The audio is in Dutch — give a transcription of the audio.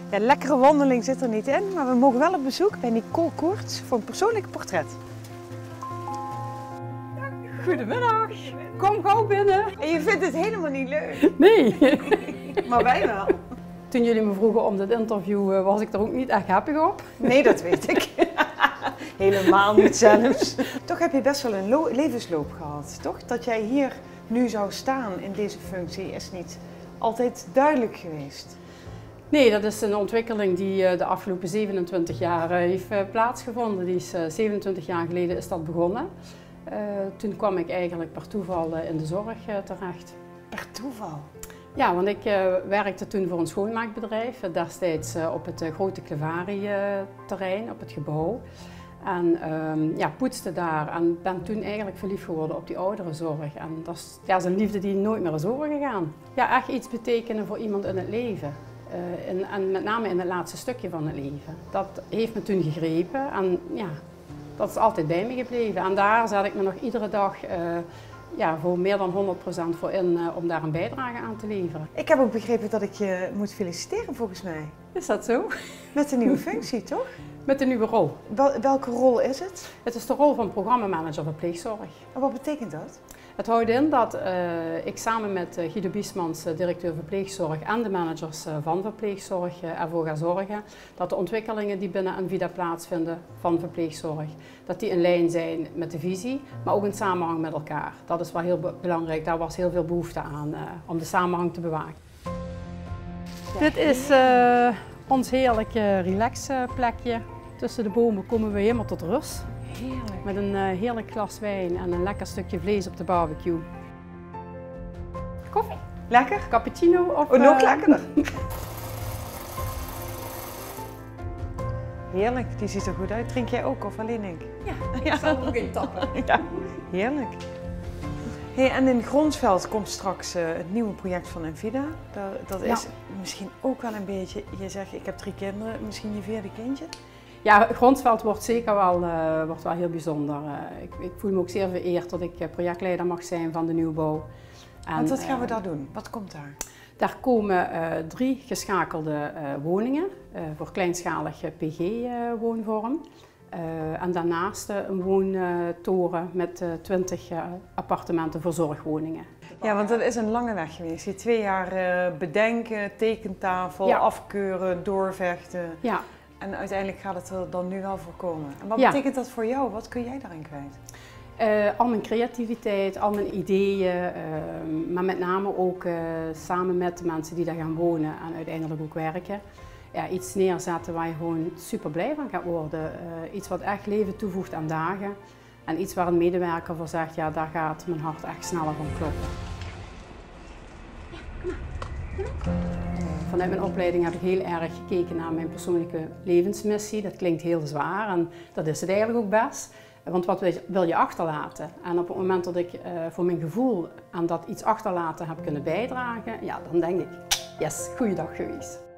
Ja, lekkere wandeling zit er niet in, maar we mogen wel op bezoek bij Nicole Koerts voor een persoonlijk portret. Goedemiddag, kom gauw binnen. En je vindt het helemaal niet leuk? Nee. Maar wij wel. Toen jullie me vroegen om dit interview was ik er ook niet echt happy op. Nee, dat weet ik. Helemaal niet zelfs. Toch heb je best wel een levensloop gehad, toch? Dat jij hier nu zou staan in deze functie is niet altijd duidelijk geweest. Nee, dat is een ontwikkeling die de afgelopen 27 jaar heeft plaatsgevonden. Die is 27 jaar geleden is dat begonnen. Toen kwam ik eigenlijk per toeval in de zorg terecht. Per toeval? Ja, want ik werkte toen voor een schoonmaakbedrijf, destijds op het grote Clevari-terrein, op het gebouw. En ja, poetste daar en ben toen eigenlijk verliefd geworden op die ouderenzorg. En dat is een liefde die nooit meer is overgegaan. Ja, echt iets betekenen voor iemand in het leven. En met name in het laatste stukje van het leven. Dat heeft me toen gegrepen en ja, dat is altijd bij me gebleven. En daar zet ik me nog iedere dag ja, voor meer dan 100% voor in om daar een bijdrage aan te leveren. Ik heb ook begrepen dat ik je moet feliciteren volgens mij. Is dat zo? Met de nieuwe functie, toch? Met de nieuwe rol. Welke rol is het? Het is de rol van programmamanager verpleegzorg. En wat betekent dat? Het houdt in dat ik samen met Guido Biesmans, directeur verpleegzorg, en de managers van verpleegzorg ervoor ga zorgen dat de ontwikkelingen die binnen Envida plaatsvinden van verpleegzorg, dat die in lijn zijn met de visie, maar ook in samenhang met elkaar. Dat is wel heel belangrijk, daar was heel veel behoefte aan om de samenhang te bewaken. Ja. Dit is ons heerlijke relaxplekje. Tussen de bomen komen we helemaal tot rust. Heerlijk. Met een heerlijk glas wijn en een lekker stukje vlees op de barbecue. Koffie? Lekker? Cappuccino of... nog lekkerder. Heerlijk, die ziet er goed uit. Drink jij ook of alleen ik? Ja, ik zal er ook in tappen. Ja, heerlijk. Hey, en in Gronsveld komt straks het nieuwe project van Envida. Dat is misschien ook wel een beetje, je zegt ik heb 3 kinderen, misschien je 4e kindje? Ja, Gronsveld wordt zeker wel, heel bijzonder. Ik voel me ook zeer vereerd dat ik projectleider mag zijn van de nieuwbouw. Want wat gaan we daar doen? Wat komt daar? Daar komen 3 geschakelde woningen voor kleinschalig PG-woonvorm. En daarnaast een woontoren met 20 appartementen voor zorgwoningen. Ja, want dat is een lange weg geweest. Je 2 jaar bedenken, tekentafel, afkeuren, doorvechten. Ja. En uiteindelijk gaat het er dan nu wel voor komen. En wat betekent dat voor jou? Wat kun jij daarin kwijt? Al mijn creativiteit, al mijn ideeën, maar met name ook samen met de mensen die daar gaan wonen en uiteindelijk ook werken. Ja, iets neerzetten waar je gewoon super blij van gaat worden. Iets wat echt leven toevoegt aan dagen. En iets waar een medewerker voor zegt, ja, daar gaat mijn hart echt sneller van kloppen. Vanuit mijn opleiding heb ik heel erg gekeken naar mijn persoonlijke levensmissie. Dat klinkt heel zwaar en dat is het eigenlijk ook best. Want wat wil je achterlaten? En op het moment dat ik voor mijn gevoel aan dat iets achterlaten heb kunnen bijdragen, ja, dan denk ik, yes, goeiedag geweest.